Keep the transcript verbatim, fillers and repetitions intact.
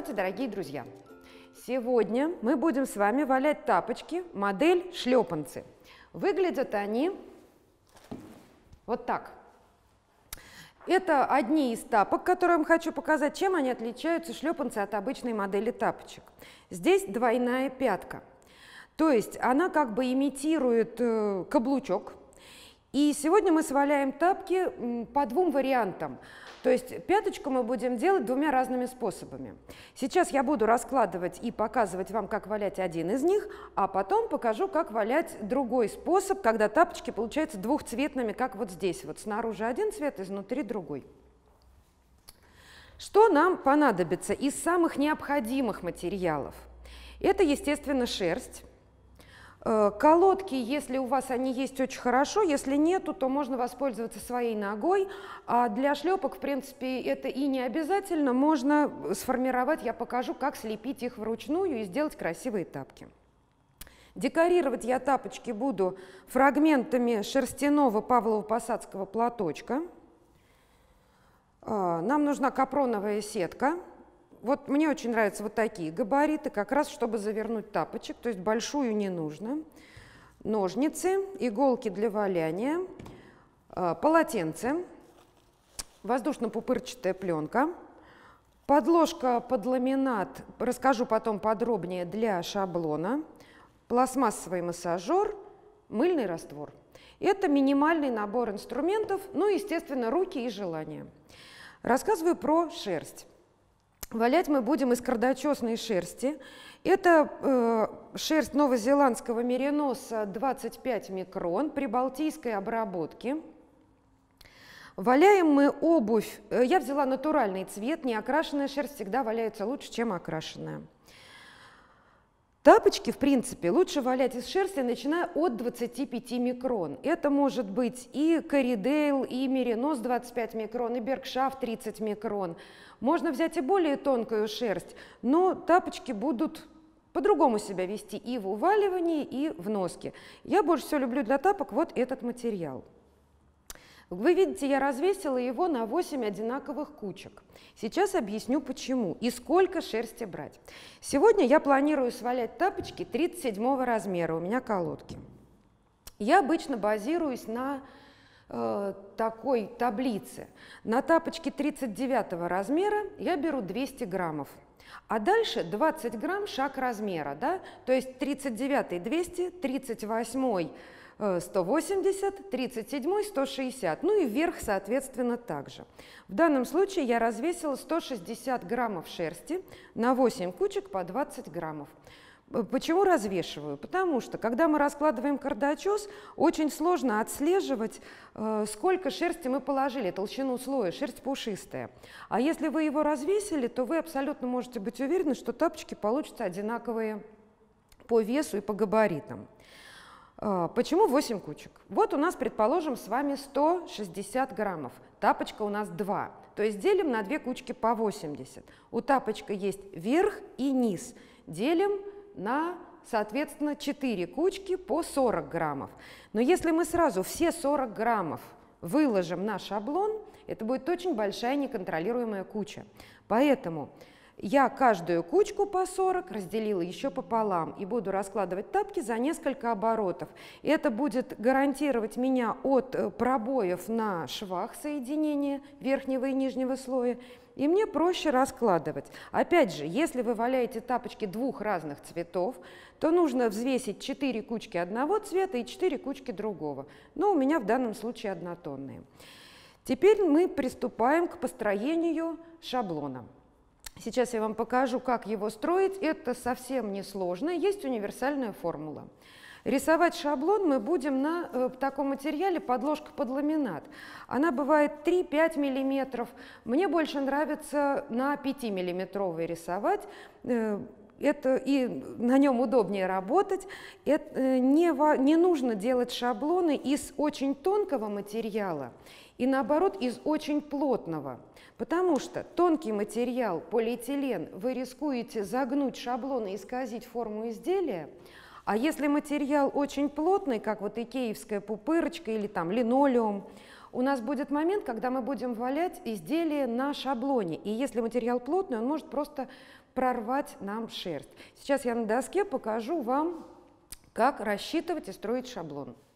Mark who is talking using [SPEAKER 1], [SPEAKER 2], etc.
[SPEAKER 1] Здравствуйте, дорогие друзья! Сегодня мы будем с вами валять тапочки, модель шлепанцы. Выглядят они вот так. Это одни из тапок, которые я вам хочу показать, чем они отличаются, шлепанцы, от обычной модели тапочек. Здесь двойная пятка, то есть она как бы имитирует э, каблучок. И сегодня мы сваляем тапки по двум вариантам. То есть пяточку мы будем делать двумя разными способами. Сейчас я буду раскладывать и показывать вам, как валять один из них, а потом покажу, как валять другой способ, когда тапочки получаются двухцветными, как вот здесь. Вот снаружи один цвет, изнутри другой. Что нам понадобится из самых необходимых материалов? Это, естественно, шерсть. Колодки, если у вас они есть, очень хорошо, если нету, то можно воспользоваться своей ногой, а для шлепок, в принципе, это и не обязательно, можно сформировать, я покажу, как слепить их вручную и сделать красивые тапки. Декорировать я тапочки буду фрагментами шерстяного павлово-посадского платочка. Нам нужна капроновая сетка. Вот мне очень нравятся вот такие габариты, как раз чтобы завернуть тапочек, то есть большую не нужно. Ножницы, иголки для валяния, полотенце, воздушно-пупырчатая пленка, подложка под ламинат, расскажу потом подробнее, для шаблона, пластмассовый массажер, мыльный раствор. Это минимальный набор инструментов, ну, естественно, руки и желание. Рассказываю про шерсть. Валять мы будем из кардачесной шерсти. Это э, шерсть новозеландского мериноса двадцать пять микрон при балтийской обработке. Валяем мы обувь. Я взяла натуральный цвет, не окрашенная шерсть всегда валяется лучше, чем окрашенная. Тапочки, в принципе, лучше валять из шерсти, начиная от двадцати пяти микрон. Это может быть и Коридейл, и Меринос двадцать пять микрон, и Беркшафт тридцать микрон. Можно взять и более тонкую шерсть, но тапочки будут по-другому себя вести и в уваливании, и в носке. Я больше всего люблю для тапок вот этот материал. Вы видите, я развесила его на восемь одинаковых кучек. Сейчас объясню, почему и сколько шерсти брать. Сегодня я планирую свалять тапочки тридцать седьмого размера, у меня колодки. Я обычно базируюсь на э, такой таблице. На тапочки тридцать девятого размера я беру двести граммов. А дальше двадцать грамм шаг размера, да? То есть тридцать девятый двести, тридцать восьмой сто восемьдесят, тридцать седьмой сто шестьдесят, ну и вверх, соответственно, также. В данном случае я развесила сто шестьдесят граммов шерсти на восемь кучек по двадцать граммов. Почему развешиваю? Потому что, когда мы раскладываем кардачес, очень сложно отслеживать, сколько шерсти мы положили, толщину слоя, шерсть пушистая. А если вы его развесили, то вы абсолютно можете быть уверены, что тапочки получатся одинаковые по весу и по габаритам. Почему восемь кучек? Вот у нас, предположим, с вами сто шестьдесят граммов. Тапочка у нас два. То есть делим на две кучки по восемьдесят. У тапочка есть верх и низ. Делим на, соответственно, четыре кучки по сорок граммов. Но если мы сразу все сорок граммов выложим на шаблон, это будет очень большая неконтролируемая куча. Поэтому я каждую кучку по сорок разделила еще пополам и буду раскладывать тапки за несколько оборотов. Это будет гарантировать меня от пробоев на швах соединения верхнего и нижнего слоя, и мне проще раскладывать. Опять же, если вы валяете тапочки двух разных цветов, то нужно взвесить четыре кучки одного цвета и четыре кучки другого. Но у меня в данном случае однотонные. Теперь мы приступаем к построению шаблона. Сейчас я вам покажу, как его строить. Это совсем не сложно, есть универсальная формула. Рисовать шаблон мы будем на э, таком материале подложка под ламинат. Она бывает три-пять миллиметров. Мне больше нравится на пятимиллиметровый рисовать. Э, это и на нем удобнее работать. Это, э, не, не нужно делать шаблоны из очень тонкого материала и, наоборот, из очень плотного. Потому что тонкий материал, полиэтилен, вы рискуете загнуть шаблон и исказить форму изделия, а если материал очень плотный, как вот икеевская пупырочка или там линолеум, у нас будет момент, когда мы будем валять изделие на шаблоне. И если материал плотный, он может просто прорвать нам шерсть. Сейчас я на доске покажу вам, как рассчитывать и строить шаблон.